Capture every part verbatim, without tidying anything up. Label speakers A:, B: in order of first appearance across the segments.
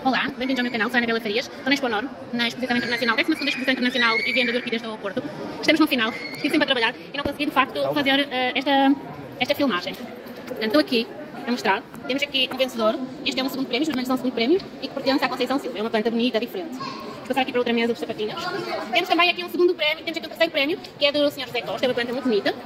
A: Olá, bem-vindos ao meu canal, sou a Anabela Farias, estou na Expo Nor, na Exposição Internacional, décima segunda Exposição Internacional e Venda de Orquídeas do Porto. Estamos no final, estive sempre a trabalhar e não consegui de facto fazer uh, esta, esta filmagem. Portanto, estou aqui a mostrar, temos aqui um vencedor, este é um segundo prémio, os são um segundo prémio e que pertence à Conceição Silva, é uma planta bonita, diferente. Vou passar aqui para outra mesa dos sapatinhos. Temos também aqui um segundo prémio, temos aqui um terceiro prémio, que é do senhor José Costa, é uma planta muito bonita.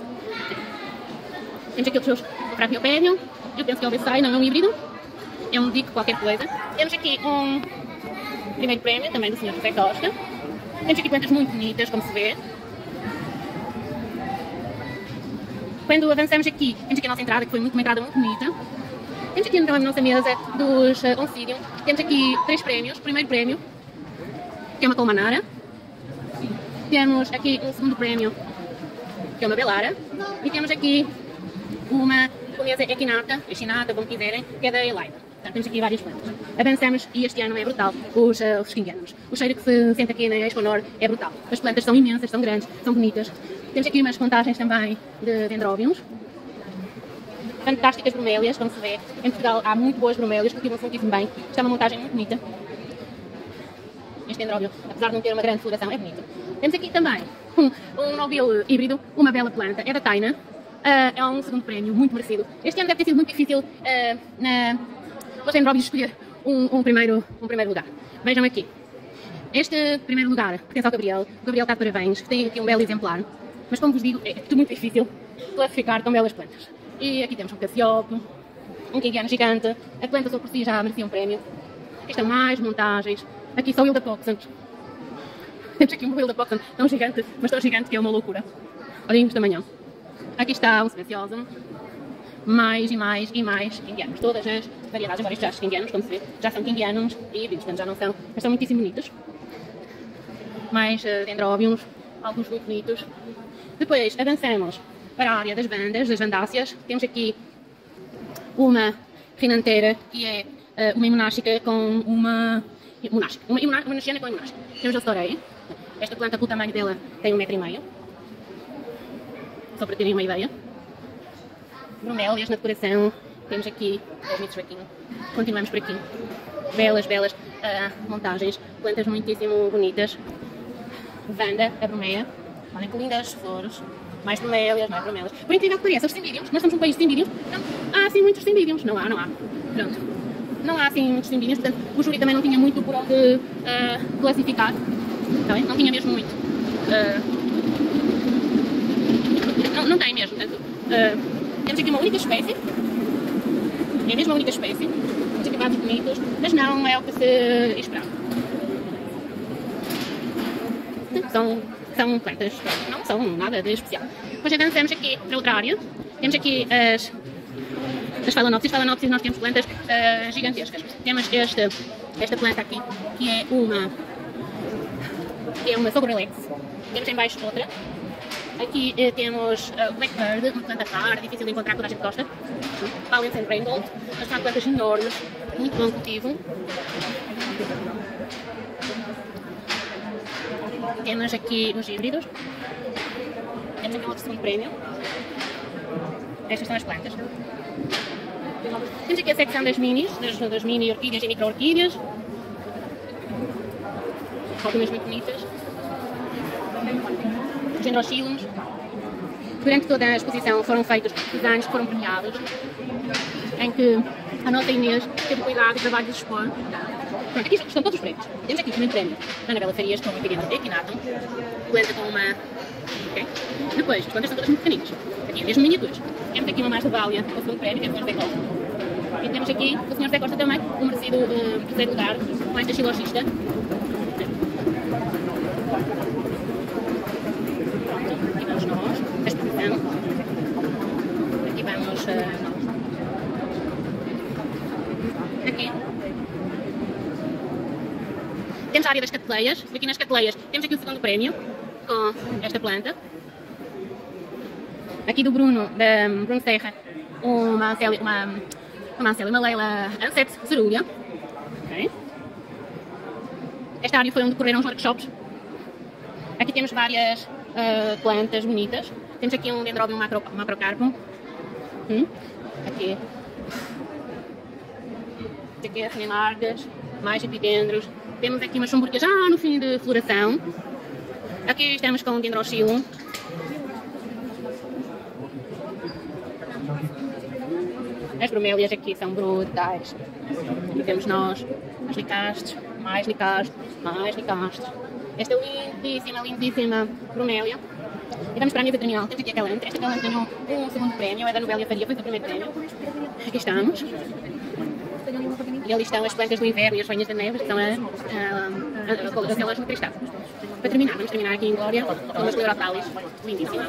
A: Temos aqui outros Frapiopédium, eu penso que é um Bessai, não é um híbrido. É um dico qualquer coisa. Temos aqui um primeiro prémio, também do senhor José Costa. Temos aqui plantas muito bonitas, como se vê. Quando avançamos aqui, temos aqui a nossa entrada, que foi muito, uma entrada muito bonita. Temos aqui então a nossa mesa dos uh, Oncidium. Temos aqui três prémios. O primeiro prémio, que é uma Colmanara. Temos aqui um segundo prémio, que é uma Belara. E temos aqui uma Comesa Equinata, Echinata, como quiserem, que é da Elaida. Portanto, temos aqui várias plantas. Avançamos e este ano é brutal, os, uh, os skingianums. O cheiro que se sente aqui na Expo Nor é brutal. As plantas são imensas, são grandes, são bonitas. Temos aqui umas contagens também de dendróbiums. Fantásticas bromélias, como se vê. Em Portugal há muito boas bromélias, cultivam-se muitíssimo bem. Isto é uma montagem muito bonita. Este dendróbio, apesar de não ter uma grande floração, é bonito. Temos aqui também um, um nobil híbrido, uma bela planta, é da Taina. Uh, é um segundo prémio, muito merecido. Este ano deve ter sido muito difícil uh, na, nos dendróbios escolher um, um, primeiro, um primeiro lugar. Vejam aqui. Este primeiro lugar pertence ao Gabriel. O Gabriel está de parabéns, que tem aqui um belo exemplar. Mas como vos digo, é tudo muito difícil classificar tão belas plantas. E aqui temos um Cassiope, um Kingiano gigante. A planta só por si já merecia um prémio. Aqui estão mais montagens. Aqui só o Hilda Poxant. Temos aqui um Hilda Poxant tão gigante, mas tão gigante que é uma loucura. Olhem este tamanhão. Aqui está um Silenciosum, mais e mais e mais Kingianums. Todas as variedades, agora isto já Kingianums, como se vê, já são Kingianums e híbridos, portanto já não são, mas são muitíssimo bonitos. Mais uh, dendróbiums, alguns muito bonitos. Depois avançamos para a área das bandas, das vandáceas. Temos aqui uma Rinantera, que é uh, uma imunástica com uma... Monástica, uma, uma monastiana com imunástica. Temos a Storei. Esta planta, pelo tamanho dela, tem um metro e meio. Só para terem uma ideia. Bromélias na decoração. Temos aqui os Mitsubishi. Continuamos por aqui. Belas, belas uh, montagens. Plantas muitíssimo bonitas. Vanda, a bromeia. Olhem que lindas flores. Mais bromélias, mais bromélias. Por incrível que pareça, os cimbidiums, nós estamos num país de cimbidiums, não há assim muitos cimbidiums. Não há, não há. Pronto. Não há assim muitos cimbidiums, portanto o júri também não tinha muito por onde uh, classificar. Tá bem? Não tinha mesmo muito. Uh, Não, não tem mesmo, portanto, uh, temos aqui uma única espécie, é a mesma única espécie, temos aqui vários bonitos, mas não é o que se esperava. São, são plantas, não são nada de especial. Depois avançamos aqui para outra área, temos aqui as, as Phalaenopsis. Phalaenopsis nós temos plantas uh, gigantescas. Temos este, esta planta aqui, que é uma, que é uma Sobrelex, temos em baixo outra. Aqui eh, temos o uh, Blackbird, uma planta rara, difícil de encontrar, toda a gente gosta. Valence and Rainbow, mas são plantas enormes, muito bom cultivo. Temos aqui os híbridos. Temos aqui outro segundo prémio. Estas são as plantas. Temos aqui a secção das minis, das, das mini orquídeas e micro orquídeas. Algumas muito bonitas. Os Dendrochilums. Durante toda a exposição foram feitos desenhos que foram premiados, em que a nossa Inês teve cuidado e trabalho de expor. Pronto, aqui estão todos os prémios. Temos aqui o primeiro prémio da Anabela Farias, com uma Kingianum Equinatum, planta com uma... Okay. Depois, as plantas são todas muito pequeninas. Aqui é mesmo miniaturas. Temos aqui uma mais de Vália, o segundo prémio, que é o senhor José Costa. E temos aqui o senhor José Costa também, um merecido uh, terceiro lugar, com esta xilogista. Aqui vamos nós, a exposição. Aqui vamos uh, nós. Aqui. Temos a área das cateleias. Aqui nas cateleias temos aqui o segundo prémio, com esta planta. Aqui do Bruno, da Bruno Serra, uma Ancélia, uma, uma, Ancélia, uma Leila Anceps Cerúlea. Okay. Esta área foi onde decorreram os workshops. Aqui temos várias uh, plantas bonitas. Temos aqui um Dendrobium macro, macrocarpum. Hum. Aqui. Aqui as Nemargas. mais epidendros. Temos aqui umas chumburcas já no fim de floração. Aqui estamos com o dendroxilo. As bromélias aqui são brutais. Aqui temos nós, as licastes, mais licastes, mais licastes. Esta lindíssima, lindíssima bromélia. E vamos para a mesa terminal. Temos aqui a calante. Esta calante ganhou um segundo prémio, é da Novélia Faria, foi o primeiro prémio. Aqui estamos. E ali estão as plantas do inverno e as venhas da neve, que são a, a, a coloração no cristal. Para terminar, vamos terminar aqui em Glória com umas Pleurotalis lindíssimas.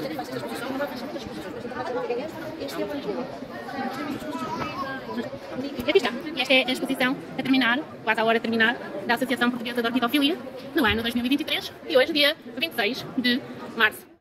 A: E aqui está. E esta é a exposição a terminar, quase à hora de terminar, da Associação Portuguesa de Orquitofilia, no ano dois mil e vinte e três, e hoje, dia vinte e seis de março.